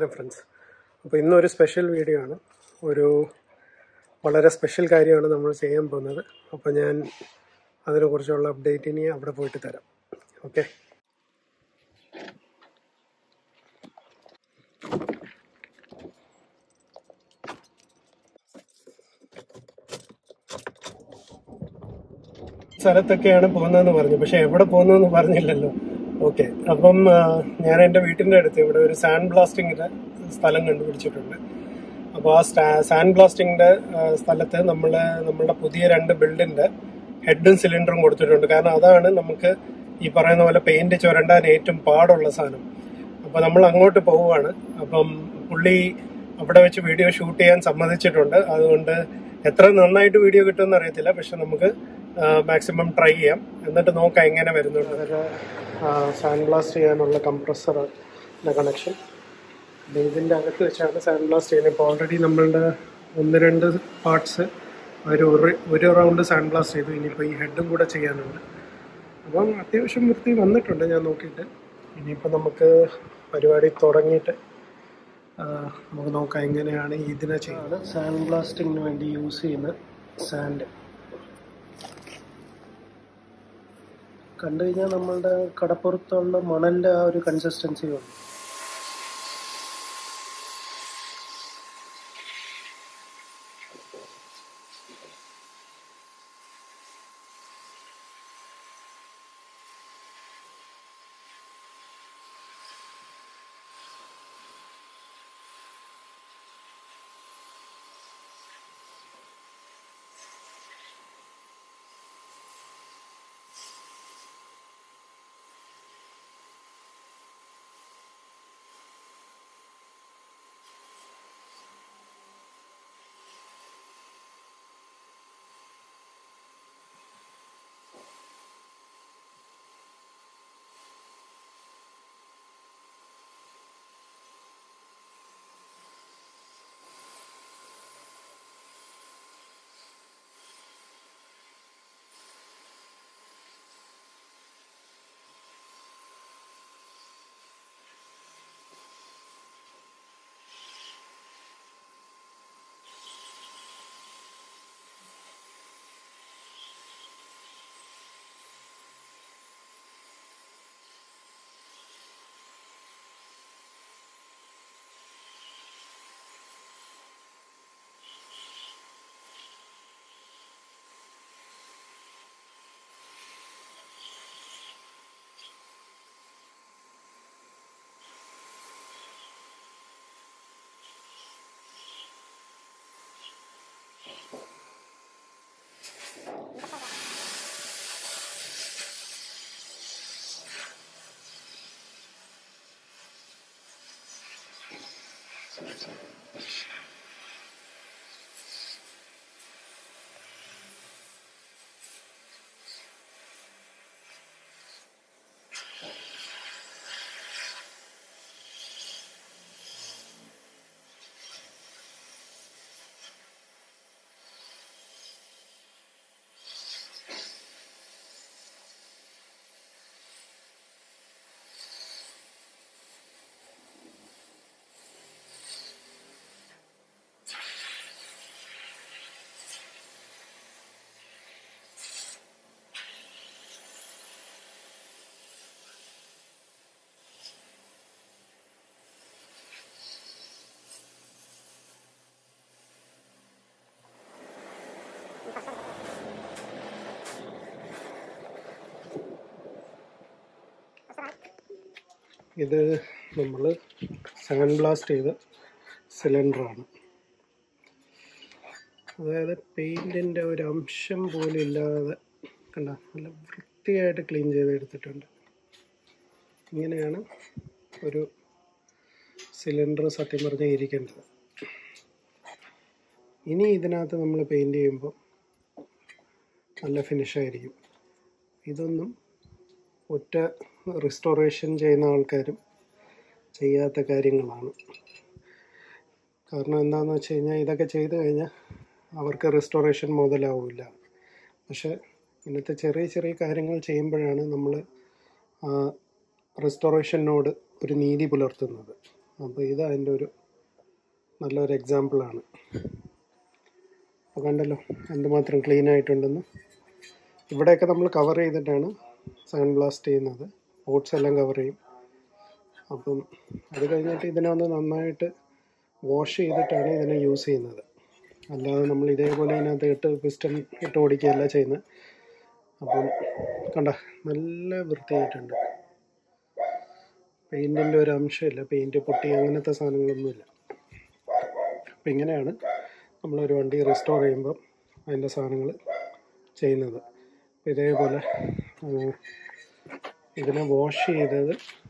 നമസ്കാരം ഫ്രണ്ട്സ്. അപ്പോൾ ഇന്നൊരു സ്പെഷ്യൽ വീഡിയോ ആണ്. ഒരു വളരെ സ്പെഷ്യൽ കാര്യമാണ് നമ്മൾ ചെയ്യാൻ പോകുന്നത്. അപ്പോൾ ഞാൻ അതിനെക്കുറിച്ചുള്ള അപ്ഡേറ്റ് ഇനി അവിടെ പോയിട്ട് തരാം. ഓക്കെ. സ്ഥലത്തൊക്കെയാണ് പോകുന്നതെന്ന് പറഞ്ഞു, പക്ഷെ എവിടെ പോകുന്നതെന്ന് പറഞ്ഞില്ലല്ലോ. ഓക്കെ, അപ്പം ഞാൻ എൻ്റെ വീട്ടിൻ്റെ അടുത്ത് ഇവിടെ ഒരു സാൻഡ് ബ്ലാസ്റ്റിങ്ങിൻ്റെ സ്ഥലം കണ്ടുപിടിച്ചിട്ടുണ്ട്. അപ്പോൾ ആ സാൻഡ് ബ്ലാസ്റ്റിങ്ങിൻ്റെ സ്ഥലത്ത് നമ്മളുടെ പുതിയ 2 ബിൽഡിൻ്റെ ഹെഡും സിലിണ്ടറും കൊടുത്തിട്ടുണ്ട്. കാരണം അതാണ് നമുക്ക് ഈ പറയുന്ന പോലെ പെയിന്റ് ചുരണ്ടാൻ ഏറ്റവും പാടുള്ള സാധനം. അപ്പോൾ നമ്മൾ അങ്ങോട്ട് പോവുകയാണ്. അപ്പം പുള്ളി അവിടെ വെച്ച് വീഡിയോ ഷൂട്ട് ചെയ്യാൻ സമ്മതിച്ചിട്ടുണ്ട്. അതുകൊണ്ട് എത്ര നന്നായിട്ട് വീഡിയോ കിട്ടുമെന്ന് അറിയത്തില്ല, പക്ഷെ നമുക്ക് മാക്സിമം ട്രൈ ചെയ്യാം. എന്നിട്ട് നോക്കാം എങ്ങനെ വരുന്നുണ്ട്. അതൊക്കെ സാൻഡ് ബ്ലാസ്റ്റ് ചെയ്യാനുള്ള കംപ്രസറിൻ്റെ കണക്ഷൻ ഇതിൻ്റെ അകത്ത് വെച്ചാണ് സാൻഡ് ബ്ലാസ്റ്റ് ചെയ്യുന്നത്. ഇപ്പോൾ ഓൾറെഡി നമ്മളുടെ 1-2 പാർട്സ് ഒരു റൗണ്ട് സാൻഡ് ബ്ലാസ്റ്റ് ചെയ്തു. ഇനിയിപ്പോൾ ഈ ഹെഡും കൂടെ ചെയ്യാനുണ്ട്. അപ്പം അത്യാവശ്യം വൃത്തി വന്നിട്ടുണ്ട് ഞാൻ നോക്കിയിട്ട്. ഇനിയിപ്പോൾ നമുക്ക് പരിപാടി തുടങ്ങിയിട്ട് നമുക്ക് നോക്കാം എങ്ങനെയാണ് ഇതിനെ ചെയ്യുന്നത്. സാൻഡ് ബ്ലാസ്റ്റിങ്ങിന് വേണ്ടി യൂസ് ചെയ്യുന്ന സാൻഡ് കണ്ടു കഴിഞ്ഞാൽ നമ്മളുടെ കടപ്പുറത്തുള്ള മണലിൻ്റെ ആ ഒരു കൺസിസ്റ്റൻസി ഉണ്ട്. ഇത് നമ്മൾ സാൻഡ് ബ്ലാസ്റ്റ് ചെയ്ത സിലിണ്ടറാണ്. അതായത് പെയിൻറ്റിൻ്റെ ഒരു അംശം പോലും ഇല്ലാതെ കണ്ട നല്ല വൃത്തിയായിട്ട് ക്ലീൻ ചെയ്തെടുത്തിട്ടുണ്ട്. ഇങ്ങനെയാണ് ഒരു സിലിണ്ടർ സത്യം പറഞ്ഞാൽ ഇരിക്കേണ്ടത്. ഇനി ഇതിനകത്ത് നമ്മൾ പെയിൻറ്റ് ചെയ്യുമ്പോൾ നല്ല ഫിനിഷായിരിക്കും. ഇതൊന്നും ഒറ്റ റിസ്റ്റോറേഷൻ ചെയ്യുന്ന ആൾക്കാരും ചെയ്യാത്ത കാര്യങ്ങളാണ്. കാരണം എന്താണെന്ന് വെച്ച് കഴിഞ്ഞാൽ ഇതൊക്കെ ചെയ്ത് കഴിഞ്ഞാൽ അവർക്ക് റിസ്റ്റോറേഷൻ മുതലാവില്ല. പക്ഷെ ഇങ്ങനത്തെ ചെറിയ ചെറിയ കാര്യങ്ങൾ ചെയ്യുമ്പോഴാണ് നമ്മൾ റെസ്റ്റോറേഷനോട് ഒരു നീതി പുലർത്തുന്നത്. അപ്പോൾ ഇത് അതിൻ്റെ ഒരു നല്ലൊരു എക്സാമ്പിളാണ്. അപ്പോൾ കണ്ടല്ലോ എന്തുമാത്രം ക്ലീൻ ആയിട്ടുണ്ടെന്ന്. ഇവിടെയൊക്കെ നമ്മൾ കവർ ചെയ്തിട്ടാണ് സാൻഡ് ബ്ലാസ്റ്റ് ചെയ്യുന്നത്, പോട്ട്സ് എല്ലാം കവർ ചെയ്യും. അപ്പം അത് കഴിഞ്ഞിട്ട് ഇതിനെ ഒന്ന് നന്നായിട്ട് വാഷ് ചെയ്തിട്ടാണ് ഇതിനെ യൂസ് ചെയ്യുന്നത്. അല്ലാതെ നമ്മൾ ഇതേപോലെ ഇതിനകത്ത് പിസ്റ്റൺ ഇട്ട് ഓടിക്കുകയല്ല ചെയ്യുന്നത്. അപ്പം കണ്ട നല്ല വൃത്തിയായിട്ടുണ്ട്. പെയിൻറ്റിൻ്റെ ഒരു അംശമില്ല, പെയിൻറ്റ് പൊട്ടി അങ്ങനത്തെ സാധനങ്ങളൊന്നുമില്ല. അപ്പം ഇങ്ങനെയാണ് നമ്മളൊരു വണ്ടി റെസ്റ്റോർ ചെയ്യുമ്പം അതിൻ്റെ സാധനങ്ങൾ ചെയ്യുന്നത്. അപ്പം ഇതേപോലെ ഇതിനെ വാഷ് ചെയ്തത്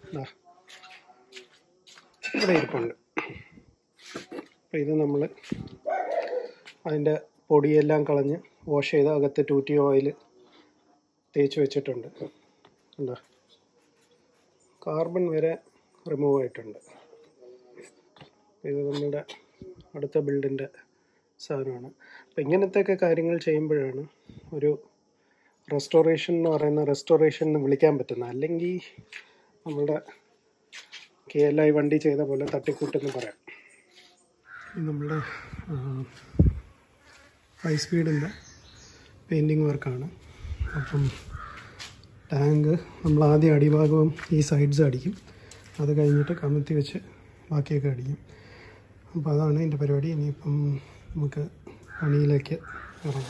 ഇവിടെ ഇരിപ്പുണ്ട്. അപ്പം ഇത് നമ്മൾ അതിൻ്റെ പൊടിയെല്ലാം കളഞ്ഞ് വാഷ് ചെയ്ത് അകത്ത് ടൂറ്റി ഓയിൽ തേച്ച് വെച്ചിട്ടുണ്ട്. എന്താ കാർബൺ വരെ റിമൂവ് ആയിട്ടുണ്ട്. ഇത് നമ്മുടെ അടുത്ത ബിൽഡിൻ്റെ സാധനമാണ്. അപ്പം ഇങ്ങനത്തെയൊക്കെ കാര്യങ്ങൾ ചെയ്യുമ്പോഴാണ് ഒരു റെസ്റ്റോറേഷൻ എന്ന് പറയുന്ന റെസ്റ്റോറേഷൻ എന്ന് വിളിക്കാൻ പറ്റുന്നത്. അല്ലെങ്കിൽ നമ്മുടെ KLI വണ്ടി ചെയ്ത പോലെ തട്ടിക്കൂട്ടെന്ന് പറയാം. നമ്മളുടെ ഹൈ സ്പീഡിൻ്റെ പെയിൻറ്റിങ് വർക്കാണ്. അപ്പം ടാങ്ക് നമ്മൾ ആദ്യം അടിഭാഗവും ഈ സൈഡ്സ് അടിക്കും, അത് കഴിഞ്ഞിട്ട് കമത്തി വെച്ച് ബാക്കിയൊക്കെ അടിക്കും. അപ്പോൾ അതാണ് എൻ്റെ പരിപാടി. ഇനിയിപ്പം നമുക്ക് പണിയിലേക്ക് ഇറങ്ങാം.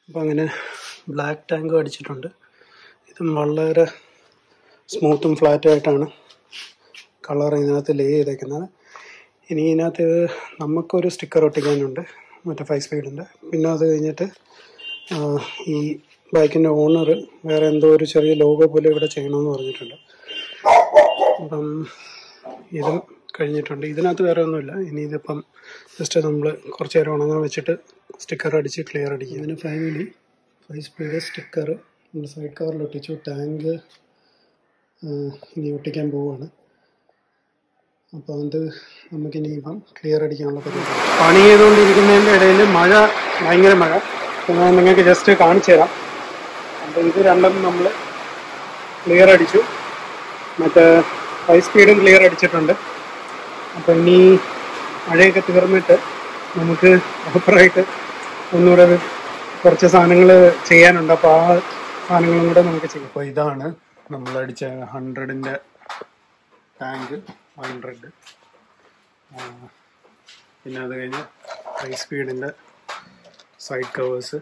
അപ്പോൾ അങ്ങനെ ബ്ലാക്ക് ടാങ്കും അടിച്ചിട്ടുണ്ട്. ഇതും വളരെ സ്മൂത്തും ഫ്ലാറ്റായിട്ടാണ് കളർ ഇതിനകത്ത് ലേ ചെയ്തേക്കുന്നത്. ഇനി ഇതിനകത്ത് നമുക്കൊരു സ്റ്റിക്കർ ഒട്ടിക്കാനുണ്ട്, മറ്റേ 5 സ്പീഡിൻ്റെ. പിന്നെ അത് കഴിഞ്ഞിട്ട് ഈ ബൈക്കിൻ്റെ ഓണർ വേറെ എന്തോ ഒരു ചെറിയ ലോഗോ പോലെ ഇവിടെ ചെയ്യണമെന്ന് പറഞ്ഞിട്ടുണ്ട്. അപ്പം ഇതും കഴിഞ്ഞിട്ടുണ്ട്. ഇതിനകത്ത് വേറെ ഒന്നുമില്ല. ഇനി ഇതിപ്പം ജസ്റ്റ് നമ്മൾ കുറച്ച് നേരം ഉണങ്ങാൻ വെച്ചിട്ട് സ്റ്റിക്കർ അടിച്ച് ക്ലിയർ അടിക്കും. ഇതിന് ഫൈനലി 5 സ്പീഡ് സ്റ്റിക്കർ നമ്മൾ സൈഡ് കവറിൽ ഒട്ടിച്ചു. ടാങ്ക് ഇനി ഒട്ടിക്കാൻ പോവുകയാണ്. അപ്പോൾ അത് നമുക്കിനി ഇപ്പം ക്ലിയർ അടിക്കാനുള്ള പരിപാടി. പണി ചെയ്തുകൊണ്ടിരിക്കുന്നതിൻ്റെ ഇടയിൽ ഭയങ്കര മഴ. ഞാൻ നിങ്ങൾക്ക് ജസ്റ്റ് കാണിച്ചു തരാം. അപ്പോൾ ഇത് രണ്ടും നമ്മൾ ക്ലിയർ അടിച്ചു. മറ്റേ 5 സ്പീഡും ക്ലിയർ അടിച്ചിട്ടുണ്ട്. അപ്പോൾ ഇനി മഴയൊക്കെ തീർന്നിട്ട് നമുക്ക് പ്രോപ്പറായിട്ട് ഒന്നുകൂടെ കുറച്ച് സാധനങ്ങൾ ചെയ്യാനുണ്ട്. അപ്പോൾ ആ സാധനങ്ങളും കൂടെ നമുക്ക് ചെയ്യാം. അപ്പോൾ ഇതാണ് നമ്മളടിച്ച 100ൻ്റെ ടാങ്ക് 100. പിന്നെ അത് കഴിഞ്ഞ് 5 സ്പീഡിൻ്റെ സൈഡ് കവേഴ്സ്.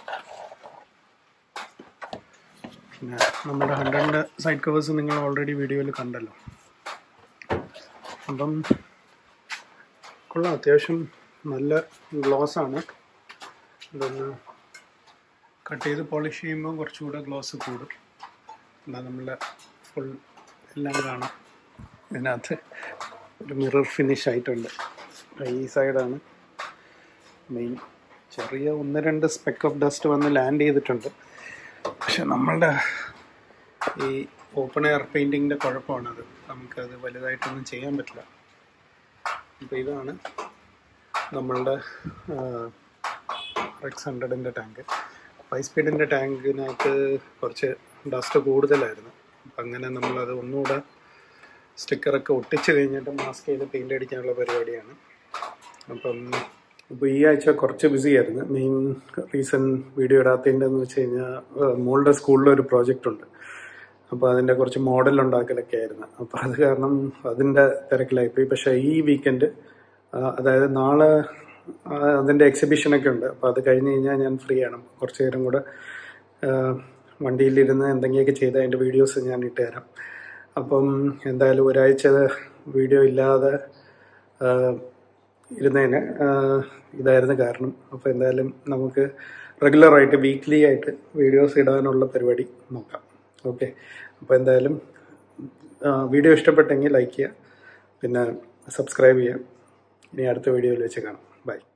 പിന്നെ നമ്മുടെ 100ൻ്റെ സൈഡ് കവേഴ്സ് നിങ്ങൾ ഓൾറെഡി വീഡിയോയിൽ കണ്ടല്ലോ. അപ്പം കൊള്ളാം, അത്യാവശ്യം നല്ല ഗ്ലോസാണ്. ഇതൊന്ന് കട്ട് ചെയ്ത് പോളിഷ് ചെയ്യുമ്പോൾ കുറച്ചുകൂടെ ഗ്ലോസ് കൂടും. എന്നാൽ നമ്മളെ ഫുൾ എല്ലാം കാണാം. ഇതിനകത്ത് ഒരു മിറർ ഫിനിഷ് ആയിട്ടുണ്ട്. ഈ സൈഡാണ് മെയിൻ. ചെറിയ 1-2 സ്പെക്ക് ഓഫ് ഡസ്റ്റ് വന്ന് ലാൻഡ് ചെയ്തിട്ടുണ്ട്. പക്ഷെ നമ്മളുടെ ഈ ഓപ്പൺ എയർ പെയിൻറ്റിങ്ങിൻ്റെ കുഴപ്പമാണത്. നമുക്കത് വലുതായിട്ടൊന്നും ചെയ്യാൻ പറ്റില്ല. അപ്പോൾ ഇതാണ് നമ്മളുടെ RX100ൻ്റെ ടാങ്ക്. 5 സ്പീഡിൻ്റെ ടാങ്കിനകത്ത് കുറച്ച് ഡസ്റ്റ് കൂടുതലായിരുന്നു. അപ്പം അങ്ങനെ നമ്മളത് ഒന്നുകൂടെ സ്റ്റിക്കറൊക്കെ ഒട്ടിച്ച് കഴിഞ്ഞിട്ട് മാസ്ക് ചെയ്ത് പെയിൻ്റ് അടിക്കാനുള്ള പരിപാടിയാണ്. അപ്പം ഇപ്പോൾ ഈ ആഴ്ച കുറച്ച് ബിസി ആയിരുന്നു. മെയിൻ റീസൺ വീഡിയോ ഇടാത്തതിൻ്റെന്ന് വെച്ച് കഴിഞ്ഞാൽ മോളുടെ സ്കൂളിലൊരു പ്രോജക്റ്റ് ഉണ്ട്. അപ്പോൾ അതിൻ്റെ കുറച്ച് മോഡൽ ഉണ്ടാക്കലൊക്കെ ആയിരുന്നു. അപ്പോൾ അത് കാരണം അതിൻ്റെ തിരക്കിലായിപ്പോയി. പക്ഷേ ഈ വീക്കെൻഡ്, അതായത് നാളെ അതിൻ്റെ എക്സിബിഷനൊക്കെ ഉണ്ട്. അപ്പോൾ അത് കഴിഞ്ഞ് കഴിഞ്ഞാൽ ഞാൻ ഫ്രീ ആണ്. കുറച്ച് നേരം കൂടെ വണ്ടിയിലിരുന്ന് എന്തെങ്കിലുമൊക്കെ ചെയ്ത് അതിൻ്റെ വീഡിയോസ് ഞാൻ ഇട്ട് തരാം. അപ്പം എന്തായാലും ഒരാഴ്ച വീഡിയോ ഇല്ലാതെ ഇരുന്നതിന് ഇതായിരുന്നു കാരണം. അപ്പോൾ എന്തായാലും നമുക്ക് റെഗുലറായിട്ട് വീക്ക്ലി ആയിട്ട് വീഡിയോസ് ഇടാനുള്ള പരിപാടി നോക്കാം. ഓക്കെ, അപ്പോൾ എന്തായാലും വീഡിയോ ഇഷ്ടപ്പെട്ടെങ്കിൽ ലൈക്ക് ചെയ്യുക, പിന്നെ സബ്സ്ക്രൈബ് ചെയ്യുക. ഇനി അടുത്ത വീഡിയോയിൽ വെച്ച് കാണാം. ബൈ.